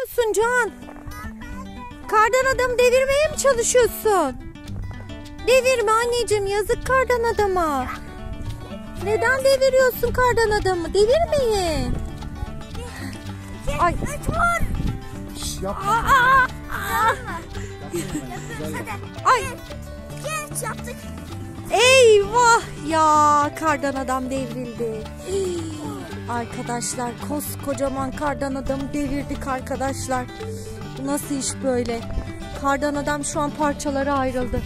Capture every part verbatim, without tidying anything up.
yapıyorsun Can? Kardan adamı devirmeye mi çalışıyorsun? Devirme anneciğim, yazık kardan adama. Neden deviriyorsun kardan adamı? Devirmeyin. Ay. Şş, yapma. Aa, aa. Ay. Geç yaptık. Eyvah ya, kardan adam devrildi. Arkadaşlar, koskocaman kardan adamı devirdik arkadaşlar. Bu nasıl iş böyle? Kardan adam şu an parçalara ayrıldı.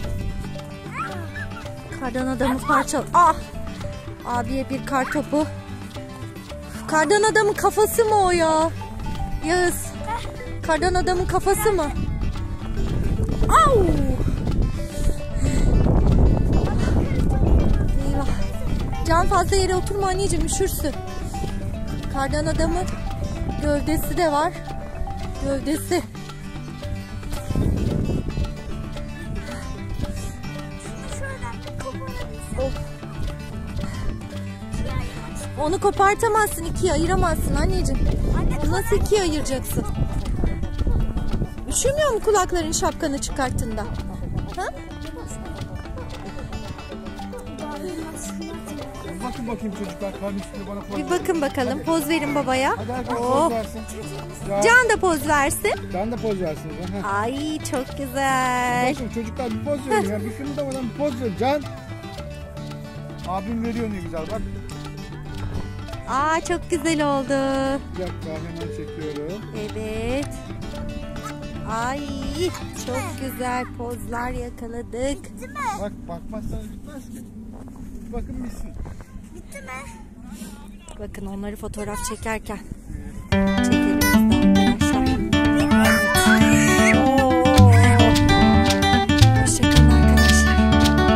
Kardan adamı parçal... Ah! Abiye bir kar topu. Kardan adamın kafası mı o ya? Yağız. Kardan adamın kafası mı? Au! Eyvah. Can, fazla yere oturma anneciğim, üşürsün. Kardan adamın gövdesi de var. Gövdesi. Of. Onu kopartamazsın, ikiye ayıramazsın anneciğim. Onu nasıl ikiye ayıracaksın? Üşümüyor mu kulakların şapkanı çıkarttığında? Ha? Bakın bakayım çocuklar, karnı üstüne bana poz Bir verin. bakın bakalım. Hadi. Poz verin babaya. Hadi herkes Oh. poz versin. Ya, Can da poz versin. Can da poz versin. Ha. Ay çok güzel. Bakın çocuklar, bir poz verin ya. Bir kımıldamadan bir poz verin. Can. Abim veriyor ne güzel bak. Aa çok güzel oldu. Bir dakika, hemen çekiyorum. Evet. Ay çok güzel pozlar yakaladık. Bak, bakmazsanız bitmez ki. Bakın bitsin. Bitti mi? Bakın onları fotoğraf çekerken